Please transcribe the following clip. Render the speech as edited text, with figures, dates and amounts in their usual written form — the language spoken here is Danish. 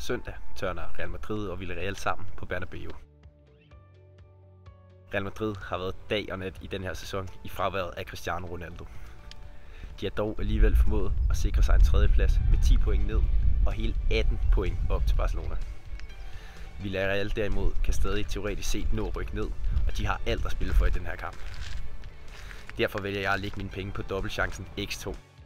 søndag tørner Real Madrid og Villarreal sammen på Bernabeu. Real Madrid har været dag og nat i den her sæson i fraværet af Cristiano Ronaldo. De har dog alligevel formået at sikre sig en tredjeplads med 10 point ned og hele 18 point op til Barcelona. Villarreal derimod kan stadig teoretisk set nå at rykke ned, og de har alt at spille for i den her kamp. Derfor vælger jeg at lægge mine penge på dobbeltchancen X2.